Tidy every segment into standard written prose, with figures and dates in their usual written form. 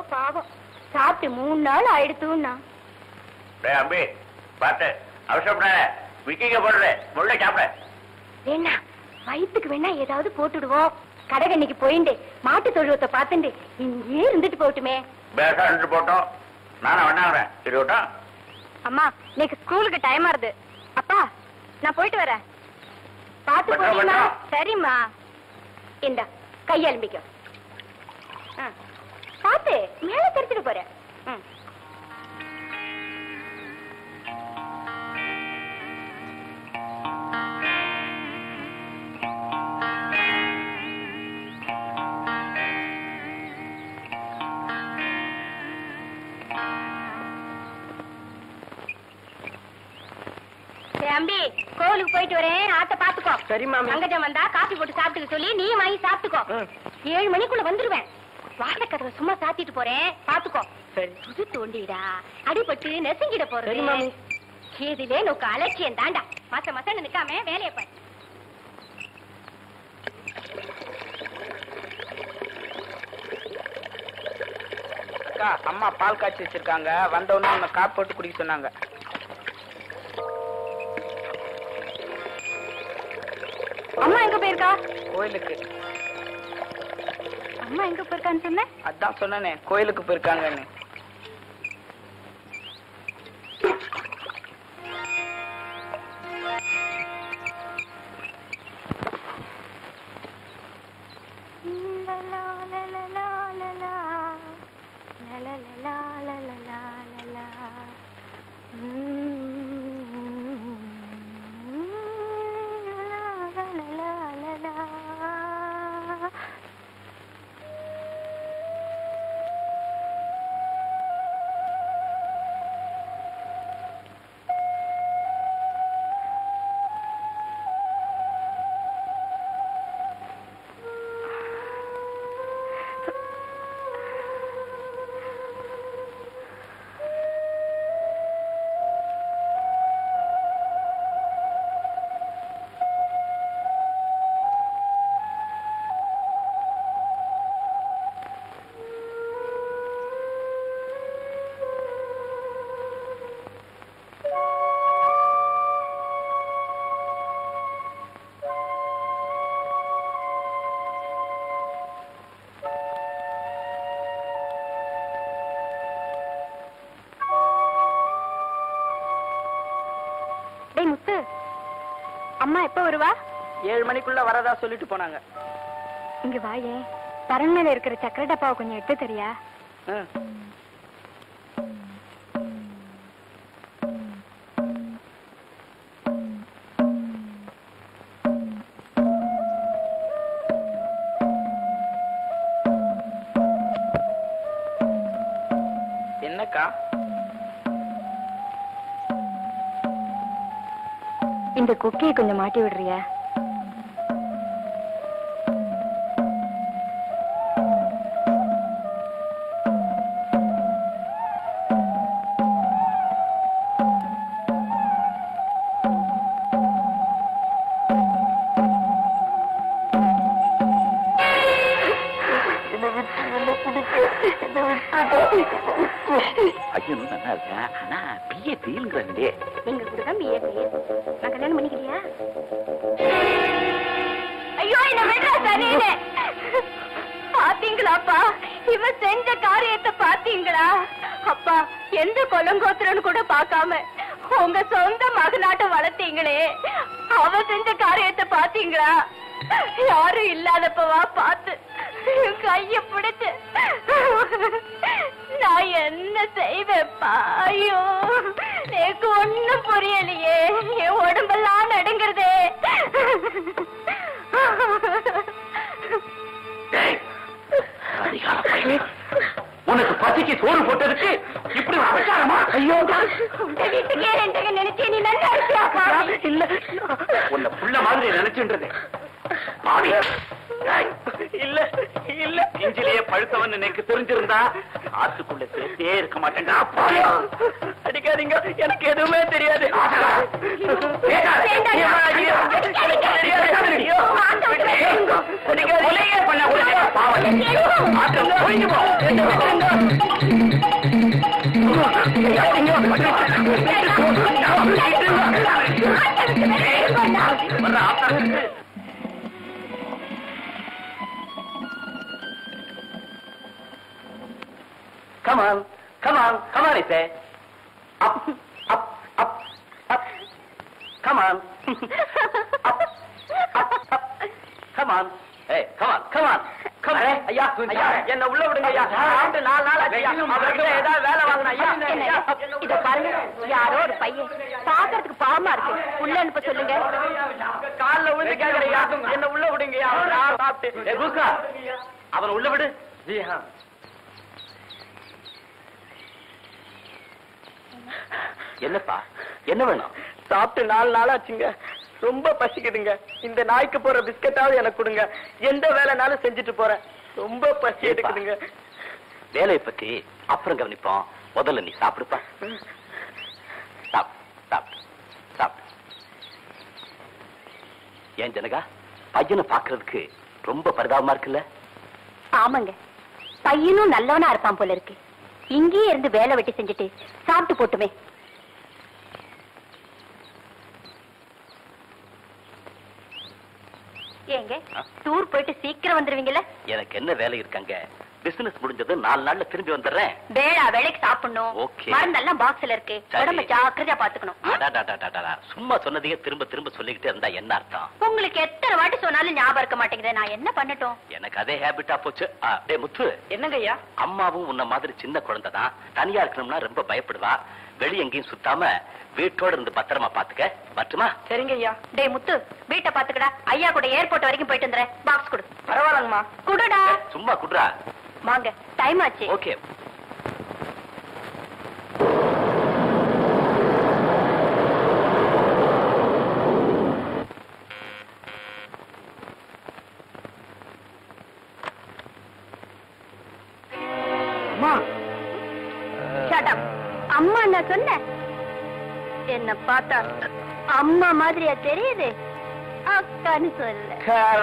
பாவம் சாப்பிட்டு 3 நாள் ஆயிடுத்துன்னா. அம்பி பார்த்து அவசரப்படாத, விக்கிங்க போடுற முள்ள சாப்பிட. வேணா வயிற்றுக்கு வேணா ஏதாவது போட்டுடுவோம். கடைகண்ணிக்கு போயிண்டு மாட்டு தொழுவத்தை பார்த்துட்டு இங்கே இருந்துட்டு போட்டுமே. பேசா இருந்துட்டு போட்டோம், நானும் வேணாங்கிறேன். இருக்கட்டும். அம்மா இன்னைக்கு ஸ்கூலுக்கு டைம் ஆறுது. அப்பா நான் போயிட்டு வரேன். பார்த்து போறீங்களா? சரிம்மா. இந்த கையெலும்பிக்கும் பார்த்து மேல தெரிச்சுட்டு போறேன். தம்பி கோவிலுக்கு போயிட்டு வரேன், ஆட்ட பாத்துக்கோ. சரிம்மா. அங்கஜம் வந்தா காபி போட்டு சாப்பிட்டுக்க சொல்லி நீ வாங்கி சாப்பிட்டுக்கோ. 7 மணிக்குள்ள வந்துருவேன். வாழைக்கதவை சும்மா சாத்திட்டு போறேன், பாத்துக்கோ. புது தோண்டிடா, அடிபட்டு நெசுங்கிட போறது. இதுலே நோக்கு அலட்சியம் தாண்டா. மாச மாசம் நிக்காம வேலையை பாரு. அக்கா, அம்மா பால் காய்ச்சி வச்சிருக்காங்க, வந்தவொன்னு உன்னை காப்பி போட்டு குடிக்க சொன்னாங்க. அம்மா எங்க போயிருக்கா? கோயிலுக்கு. அம்மா எங்க போயிருக்கான்னு சொன்ன? அதான் சொன்னேனே, கோயிலுக்கு போயிருக்காங்கன்னு. அம்மா எப்ப வருவா? 7 மணிக்குள்ள வரதா சொல்லிட்டு போனாங்க. இங்க வாயே, பரன் மேல இருக்கிற சக்கரை டப்பாவை கொஞ்சம் எடுத்து தெரியா? என்னக்கா? இந்த குக்கியை கொஞ்சம் மாட்டி விடுறியா? ஐயனும் நல்லா இருக்கேன், ஆனா பிஏ ஃபீல்ங்கிறே. நீங்க கூட தான் பிஏ ஃபீல். நான் கல்யாணம் பண்ணிக்கிறியா? ஐயோ என்ன மெட்ராஸ் அணியிலே பாத்தீங்களாப்பா, இவ செஞ்ச காரியத்தை பாத்தீங்களா? அப்பா எந்த கொலங்கோத்திரன்னு கூட பாக்காம உங்க சொந்த மகனாட்ட வளர்த்தீங்களே, அவ செஞ்ச காரியத்தை பாத்தீங்களா? யாரும் இல்லாதப்பவா பார்த்து கைய பிடிச்சு நான் என்ன செய்வேப்பா? ஐயோ எனக்கு ஒண்ணும் புரியலையே, என் உடம்பெல்லாம் நடுங்கிறதே. உனக்கு பசிக்கு சோறு போட்டதுக்கு இப்படி அபச்சாரமா? ஐயோ வீட்டுக்கே ரெண்டு நினைச்சே நீ நல்லா இருக்கியாப்பா? இல்ல, உன்னை புள்ள மாதிரி நினைச்சுன்றது. இல்ல இல்ல நெஞ்சிலேயே பழுத்தவன் எனக்கு தெரிஞ்சிருந்தா ஆத்துக்குள்ள சேர்த்தே இருக்க மாட்டேங்க. அடிக்காதீங்க, எனக்கு எதுவுமே தெரியாது. Come on, come on, come on, I say. Up, up, up, up. Come on. Up, up, up. Come on. Hey, come on, come on. Come on. ஐயா ஐயா என்ன உள்ள விடுங்க ஐயா. 4 நாள் ஐயா அவர்கிட்ட ஏதாவது வேலை வாங்கணும் ஐயா. இத பாருங்க, யாரோ ஒரு பையன் பாக்குறதுக்கு பாவமா இருக்கு, உள்ள அனுப்ப சொல்லுங்க. கால்ல விழுந்து கேக்குறையா, என்ன உள்ள விடுங்கய்யா. சாப்பிட்டு அவன் உள்ள விடு. என்னப்பா, என்ன வேணும்? சாப்பிட்டு 4 நாளாச்சுங்க. ரொம்ப பசிக்குதுங்க. இந்த நாய்க்கு போற பிஸ்கட்டாவது எனக்கு கொடுங்க. எந்த வேலைனாலும் செஞ்சுட்டு போறேன். ரொம்ப பசி எடுக்குதுங்க. வேலையை பத்தி அப்புறம் கவனிப்போம். முதல்ல நீ சாப்பிடுப்பா. சாப்பிடு. ஏன் ஜனகா, பையனை பாக்குறதுக்கு ரொம்ப பரிதாபமா இருக்குல்ல? ஆமாங்க, பையனும் நல்லவனா இருப்பான் போல இருக்கு. இங்கேயே இருந்து வேலை வெட்டி செஞ்சுட்டு சாப்பிட்டு போட்டுமே. ஏங்க, டூர் போயிட்டு சீக்கிரம் வந்துருவீங்கல்ல? எனக்கு என்ன வேலை இருக்காங்க? பிசினஸ் முடிஞ்சது 4 நாள்ல திரும்பி வந்துடுறேன். வேளா வேலைக்கு சாப்பிடணும். Okay. மருந்தெல்லாம் பாக்ஸ்ல இருக்கு. சரி. உடம்ப ஜாக்கிரதையா பாத்துக்கணும். சும்மா சொன்னதையே திரும்ப திரும்ப சொல்லிக்கிட்டே இருந்தா என்ன அர்த்தம்? உங்களுக்கு எத்தனை வாட்டி சொன்னாலும் ஞாபகம் இருக்க மாட்டேங்குது. நான் என்ன பண்ணட்டும்? எனக்கு அதே ஹேபிட்டா போச்சு. டேய் முத்து, என்னங்க ஐயா? அம்மாவும் உன்ன மாதிரி சின்ன குழந்தை தான். தனியா இருக்கணும்னா ரொம்ப பயப்படுவா. வெளிய எங்கேயும் சுத்தாம வீட்டோட இருந்து பத்திரமா பாத்துக்க. பட்டுமா? சரிங்க ஐயா. டேய் முத்து, வீட்டை பாத்துக்கடா. ஐயா கூட ஏர்போர்ட் வரைக்கும் போயிட்டு வந்துறேன். பாக்ஸ் கொடு. பரவாயில்லங்கம்மா. குடுடா. சும்மா குடுறா. வாங்க, டைம் ஆச்சு. ஓகே. அம்மா நான் சொன்னேன். என்ன பார்த்தா அம்மா மாதிரியா தெரியுது? அக்கான்னு சொல்ல.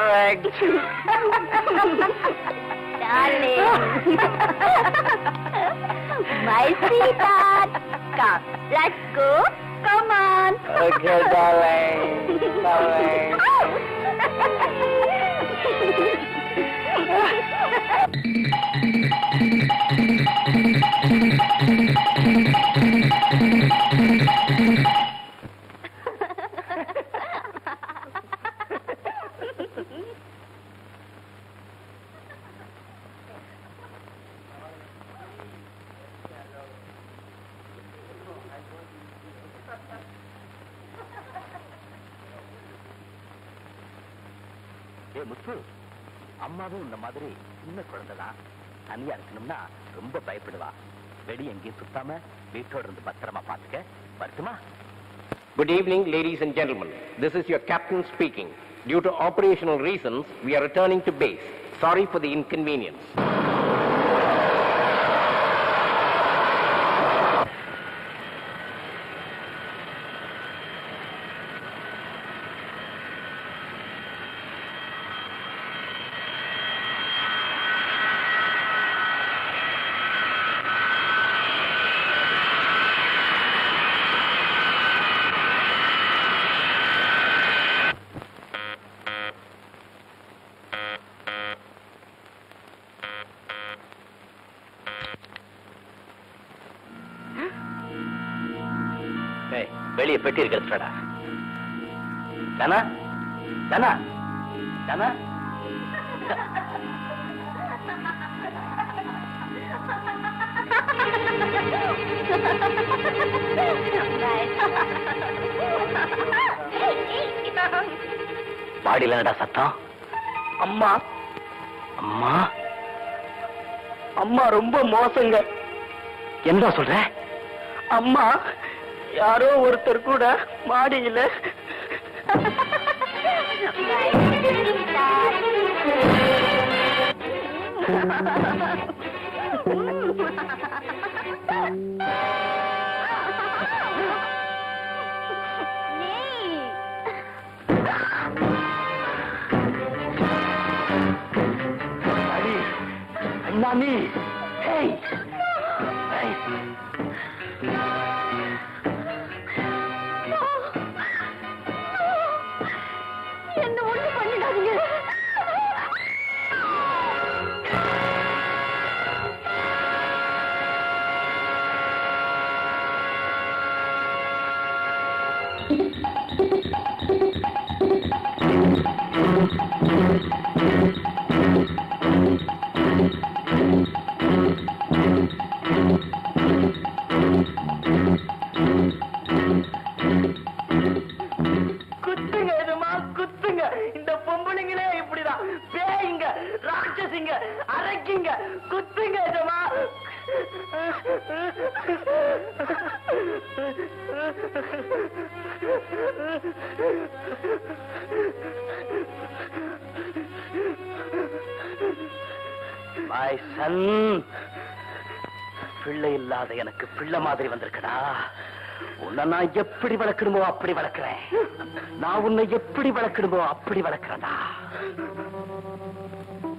My sweetheart, come, let's go. Come on. Okay, darling. Darling. முத்து, அம்மாவும் இந்த மாதிரி சின்ன குழந்தைதான். தனியா இருக்கணும்னா ரொம்ப பயப்படுவா. வெளியே எங்கேயும் சுத்தாம வீட்டோட இருந்து பத்திரமா பாத்துக்க. வரட்டுமா? Good evening, ladies and gentlemen. This is your captain speaking. Due to operational reasons, we are returning to base. Sorry for the inconvenience. வெளியே பெட்டி இருக்கிறடா. தானா தானா தானா பாடியில என்னடா சத்தம்? அம்மா அம்மா அம்மா ரொம்ப மோசங்க. என்ன சொல்ற? அம்மா யாரோ ஒருத்தர் கூட மாடியில நானி ஹேய் ஹேய் என்ன ஒண்ணு பண்ணிடாதீங்க. குத்துங்க எதுமா குத்துங்க. இந்த பொம்பளைங்களே இப்படிதான் பேய்ங்க, ராட்சசிங்க, அரைக்கிங்க. குத்துங்க எதுமா. மை சன், பிள்ளை இல்லாத எனக்கு பிள்ளை மாதிரி வந்திருக்கடா. உன்னை நான் எப்படி வளர்க்கணுமோ அப்படி வளர்க்கிறேன். நான் உன்னை எப்படி வளர்க்கணுமோ அப்படி வளர்க்கிறேன்டா.